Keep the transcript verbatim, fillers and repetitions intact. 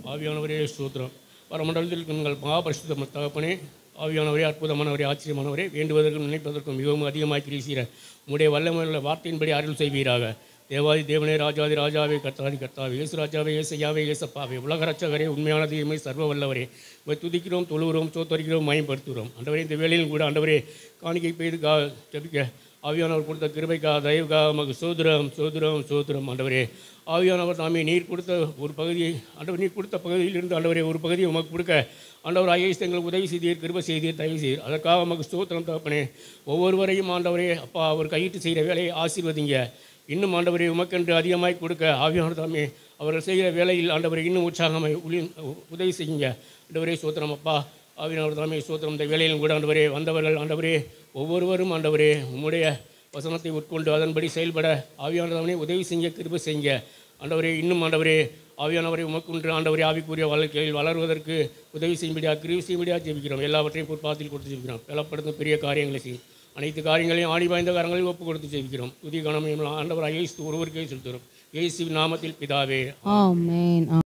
ஆவியானவரே ஸ்தோத்திரம். பரமண்டலத்தில் உங்கள் மகாபரிசுத்த தகப்பனே, ஆவியானவரே, அற்புதமானவரே, ஆச்சரியமானவரே, வேண்டுவதற்கும் நினைப்பதற்கும் மிகவும் அதிகமாக கிரீசீர உடைய வல்லமையுள்ள வார்த்தையின்படி அருள் செய்வீராக. தேவாதி தேவனே, ராஜாதி ராஜாவே, கர்த்தாதி கர்த்தாவே, இயேசு ராஜாவே, இயேசையாவே, இயேசப்பாவே, உலக ரட்சகரே, உண்மையான தெய்வமே, சர்வ வல்லவரே, இவை துதிக்கிறோம், தொழுகிறோம், சோத்தரிக்கிறோம், மயம்படுத்துகிறோம். ஆண்டவரே, இந்த வேளையில் கூட ஆண்டவரே காணிக்கை பெய்துக்கா ஜெபிக்க ஆவியானவர் கொடுத்த கிருபைக்கா தயவுக்கா நமக்கு சோதரம் சோதரம் சோதரம். ஆண்டவரே, ஆவியானவர் தாமே நீர் கொடுத்த ஒரு பகுதியை ஆண்டவர் நீர் கொடுத்த பகுதியிலிருந்து ஆண்டவரே ஒரு பகுதியை உமக்கு கொடுக்க ஆண்டவர் ஐஏஎஸ் எங்களுக்கு உதவி செய்தீர், கிருபை செய்தீர், தயவு செய்தீர். அதற்காக நமக்கு ஸ்தோத்திரம் தகப்பனே. ஒவ்வொருவரையும் ஆண்டவரே அப்பா அவர் கையிட்டு செய்கிற வேலையை ஆசீர்வதிங்க. இன்னும் ஆண்டவரே உமக்கென்று அதிகமாய் கொடுக்க ஆவியானவர் தாமே அவர்கள் செய்கிற வேலையில் ஆண்டவரை இன்னும் உற்சாகமாய் உளி உதவி செய்யுங்க. ஆண்டவரே ஸ்தோத்திரம் அப்பா. ஆவியானவர் தாமே ஸ்தோத்திரம். இந்த வேலையிலும் கூட ஆண்டவரே வந்தவர்கள் ஆண்டவரே ஒவ்வொருவரும் ஆண்டவரே உம்முடைய வசனத்தை உட்கொண்டு அதன்படி செயல்பட ஆவியானவரே உதவி செய்ய, கிருபை செய்யுங்க. ஆண்டவரே இன்னும் ஆண்டவரே ஆவியானவரை உமக்குன்று ஆண்டவரே ஆவிக்குரிய வாழ்க்கையில் வளர்வதற்கு உதவி செய்யும்படியா, கிருபை செய்யும்படியாக ஜெபிக்கிறோம். எல்லாவற்றையும் பொறுப்பாத்தில் கொடுத்து ஜெபிக்கிறோம். பலப்படுத்தும் பெரிய காரியங்களை செய்யும். அனைத்து காரியங்களையும் ஆடி வாய்ந்த காரங்களையும் ஒப்பு கொடுத்து ஜெபிக்கிறோம். புதிய கணமையும் ஆண்டவர் இயேசு ஒருவருக்கே செலுத்துகிறோம். இயேசுவின் நாமத்தில் பிதாவே, ஆமென்.